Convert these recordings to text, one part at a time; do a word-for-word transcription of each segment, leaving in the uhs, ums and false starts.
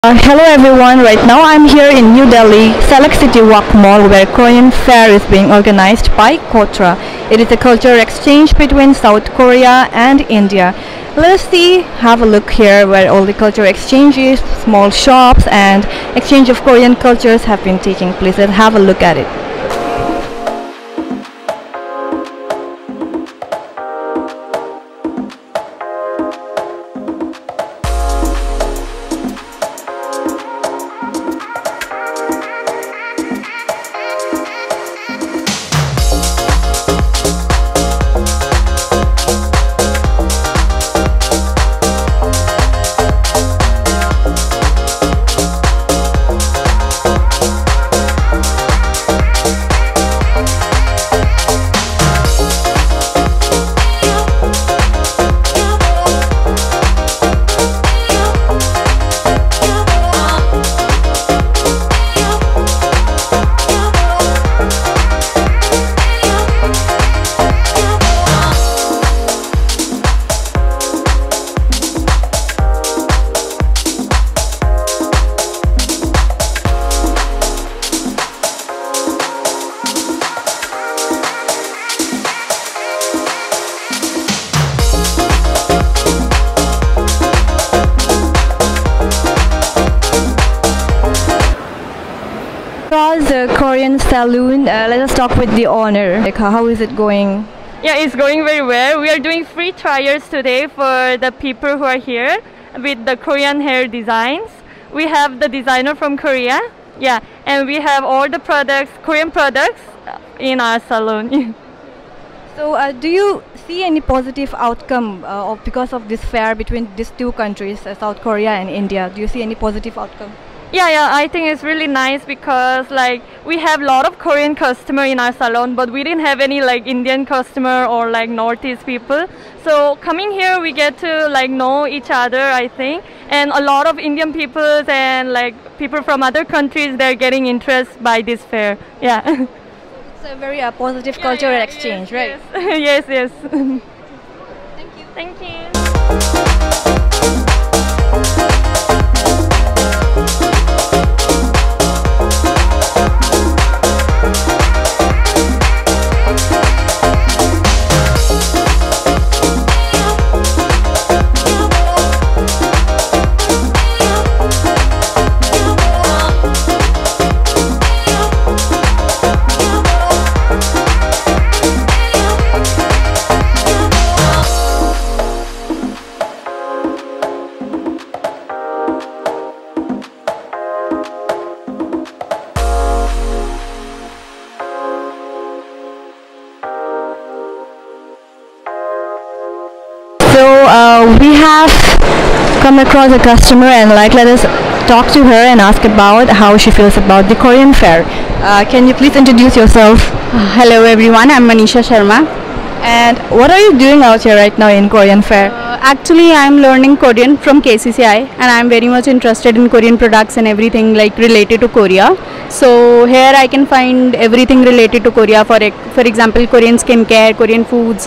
Uh, hello everyone, right now I'm here in New Delhi, Select City Walk Mall where Korean Fair is being organized by Kotra. It is a cultural exchange between South Korea and India. Let's see, have a look here where all the cultural exchanges, small shops and exchange of Korean cultures have been taking place. Let's have a look at it. Across the Korean saloon, uh, let us talk with the owner. Like, uh, how is it going? Yeah, it's going very well. We are doing free trials today for the people who are here with the Korean hair designs. We have the designer from Korea, yeah, and we have all the products, Korean products, in our salon. So, uh, do you see any positive outcome uh, of, because of this fair between these two countries, uh, South Korea and India? Do you see any positive outcome? Yeah, yeah, I think it's really nice because like we have a lot of Korean customer in our salon, but we didn't have any like Indian customer or like Northeast people. So coming here, we get to like know each other, I think, and a lot of Indian people and like people from other countries, they're getting interest by this fair. Yeah. It's a very uh, positive Yeah, cultural yeah, exchange, yes, right? Yes, yes. Thank you. Thank you. So uh, we have come across a customer and like let us talk to her and ask about how she feels about the Korean fair. Uh, can you please introduce yourself? Hello everyone, I'm Manisha Sharma. And what are you doing out here right now in Korean fair? Uh, actually, I'm learning Korean from K C C I and I'm very much interested in Korean products and everything like related to Korea. So here I can find everything related to Korea, for ex- for example Korean skincare, Korean foods.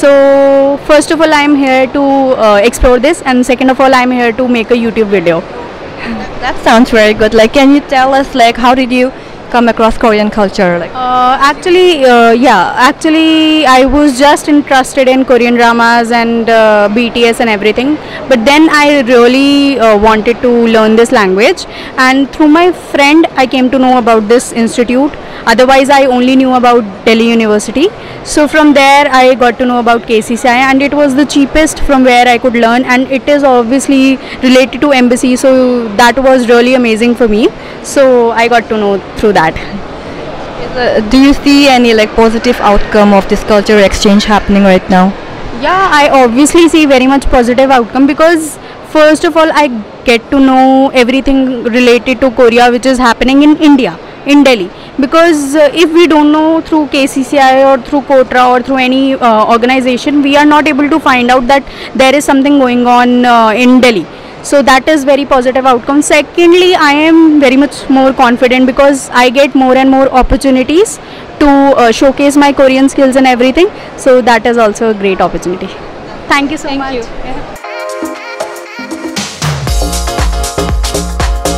So first of all I'm here to uh, explore this, and second of all I'm here to make a YouTube video. That sounds very good. Like, can you tell us like how did you come across Korean culture? Like, Uh, actually, uh, yeah, actually I was just interested in Korean dramas and uh, B T S and everything. But then I really uh, wanted to learn this language, and through my friend I came to know about this institute. Otherwise, I only knew about Delhi University. So from there I got to know about K C C I, and it was the cheapest from where I could learn, and it is obviously related to embassy. So that was really amazing for me. So I got to know through that. uh, do you see any like positive outcome of this cultural exchange happening right now? Yeah, I obviously see very much positive outcome because first of all I get to know everything related to Korea which is happening in India, in Delhi. Because uh, if we don't know through K C C I or through Kotra or through any uh, organization, we are not able to find out that there is something going on uh, in Delhi. So that is very positive outcome. Secondly, I am very much more confident because I get more and more opportunities to uh, showcase my Korean skills and everything. So that is also a great opportunity. Thank you so Thank much. you. Yeah.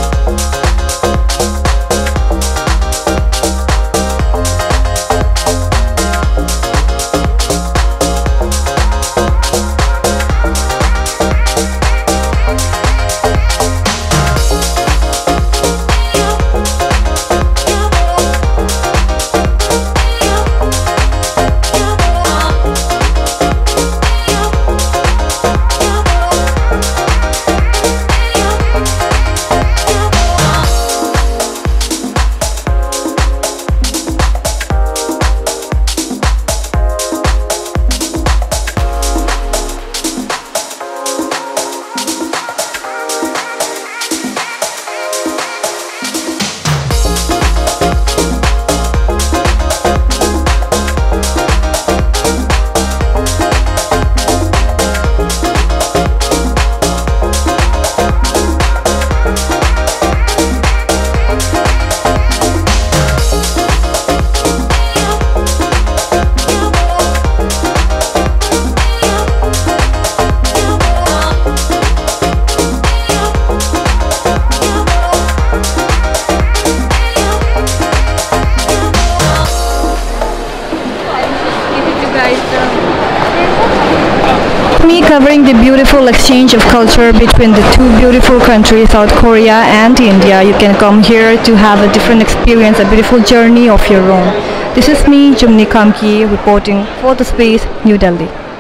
me covering the beautiful exchange of culture between the two beautiful countries, South Korea and India. You can come here to have a different experience, a beautiful journey of your own. This is me, Jumni Kamki, reporting for The Space, New Delhi.